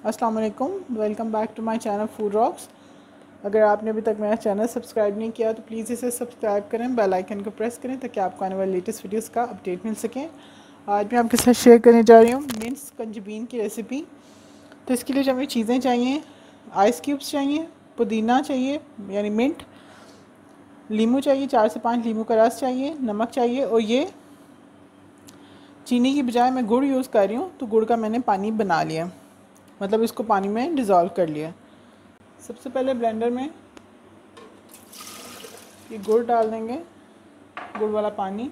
अस्सलाम वालेकुम, welcome back to my channel food rocks. अगर आपने अभी तक मेरा चैनल सब्सक्राइब नहीं किया तो प्लीज़ इसे सब्सक्राइब करें, बेल आइकन को प्रेस करें ताकि आपको आने वाले लेटेस्ट वीडियोस का अपडेट मिल सके। आज मैं आपके साथ शेयर करने जा रही हूँ मिंट्स कंजबीन की रेसिपी। तो इसके लिए जो हमें चीज़ें चाहिए, आइस क्यूब्स चाहिए, पुदीना चाहिए यानी मिंट, लीमू चाहिए, 4 से 5 लीमू का रस चाहिए, नमक चाहिए और ये चीनी की बजाय मैं गुड़ यूज़ कर रही हूँ तो गुड़ का मैंने पानी बना लिया, मतलब इसको पानी में डिज़ोल्व कर लिया। सबसे पहले ब्लेंडर में ये गुड़ डाल देंगे, गुड़ वाला पानी,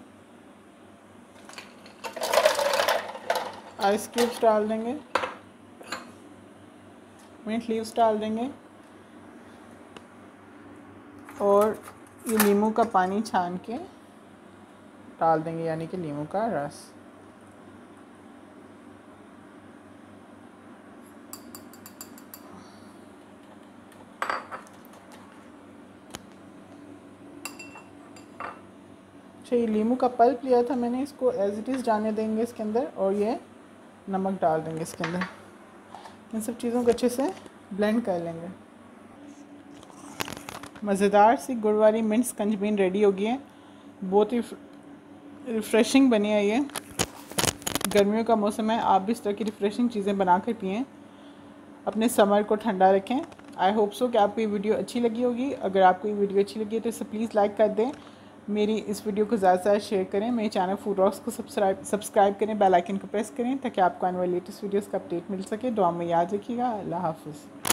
आइस क्यूब्स डाल देंगे, मिंट लीव्स डाल देंगे और ये नींबू का पानी छान के डाल देंगे यानी कि नींबू का रस। अच्छा, ये नींबू का पल्प लिया था मैंने, इसको एज इट इज़ जाने देंगे इसके अंदर और ये नमक डाल देंगे इसके अंदर। इन सब चीज़ों को अच्छे से ब्लेंड कर लेंगे। मज़ेदार सी गुड़ वाली मिंट्स कंजबीन रेडी हो गई है। बहुत ही रिफ़्रेशिंग बनी है ये। गर्मियों का मौसम है, आप भी इस तरह की रिफ़्रेशिंग चीज़ें बना कर पिएँ, अपने समर को ठंडा रखें। आई होप सो कि आपको ये वीडियो अच्छी लगी होगी। अगर आपको ये वीडियो अच्छी लगी है तो इसे प्लीज़ लाइक कर दें, मेरी इस वीडियो को ज़्यादा से ज़्यादा शेयर करें, मेरे चैनल फूड रॉक्स को सब्सक्राइब करें, बेल आइकन को प्रेस करें ताकि आपको आने वाली लेटेस्ट वीडियोज़ का अपडेट मिल सके। दुआ में याद रखिएगा। अल्लाह हाफ़िज़।